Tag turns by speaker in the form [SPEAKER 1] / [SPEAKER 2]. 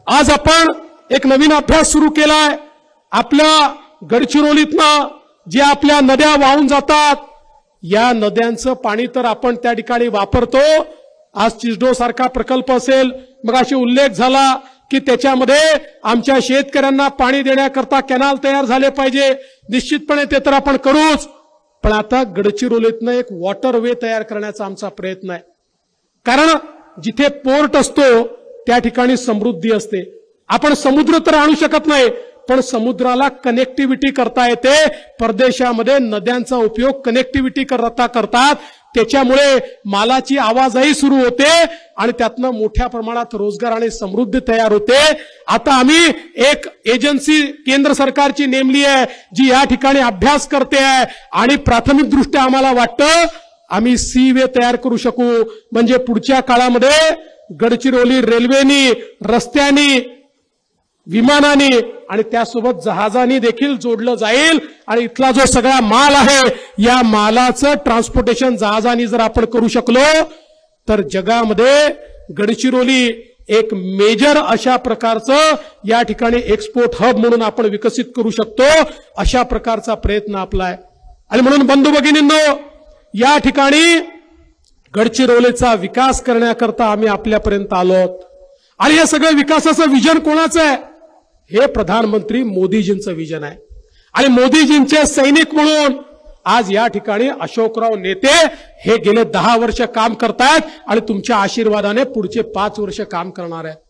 [SPEAKER 1] आज आपण एक नवीन अभ्यास सुरू केलाय। आपल्या गडचिरोलीतनं जे आपल्या नद्या वाहून जातात, या नद्यांचं पाणी तर आपण त्या ठिकाणी वापरतो। आज चिचडो सारखा प्रकल्प असेल, मग अशी उल्लेख झाला की त्याच्यामध्ये आमच्या शेतकऱ्यांना पाणी देण्याकरता कॅनल तयार झाले पाहिजे। निश्चितपणे ते तर आपण करूच, पण आता गडचिरोलीतनं एक वॉटरवे तयार करण्याचा आमचा प्रयत्न आहे। कारण जिथे पोर्ट असतो त्या ठिकाणी समृद्धी असते। आपण समुद्र तर आणू शकत नाही, पण समुद्राला कनेक्टिव्हिटी करता येते। परदेशामध्ये नद्यांचा उपयोग कनेक्टिव्हिटी करता करतात, त्याच्यामुळे मालाची आवाजाही सुरू होते आणि त्यातनं मोठ्या प्रमाणात रोजगार आणि समृद्धी तयार होते। आता आम्ही एक एजन्सी केंद्र सरकारची नेमली आहे, जी या ठिकाणी अभ्यास करते आहे आणि प्राथमिक दृष्ट्या आम्हाला वाटतं आम्ही सी वे तयार करू शकू। म्हणजे पुढच्या काळामध्ये गडचिरोली रेल्वेनी, रस्त्यानी, विमानाने आणि त्यासोबत जहाजानी देखील जोडलं जाईल आणि इथला जो सगळा माल आहे या मालाचं ट्रान्सपोर्टेशन जहाजानी जर आपण करू शकलो तर जगामध्ये गडचिरोली एक मेजर अशा प्रकारचं या ठिकाणी एक्सपोर्ट हब म्हणून आपण विकसित करू शकतो। अशा प्रकारचा प्रयत्न आपला आहे आणि म्हणून बंधू भगिनींनो, या ठिकाणी गडचिरोलीचा विकास करण्याकरता आम्ही आपल्यापर्यंत आलोत आणि हे सगळं विकासाचं विजन कोणाचं आहे? हे प्रधानमंत्री मोदीजींचं विजन आहे आणि मोदीजींचे सैनिक म्हणून आज या ठिकाणी अशोकराव नेते हे गेले 10 वर्ष काम करतायत आणि तुमच्या आशीर्वादाने पुढचे 5 वर्ष काम करणार आहेत।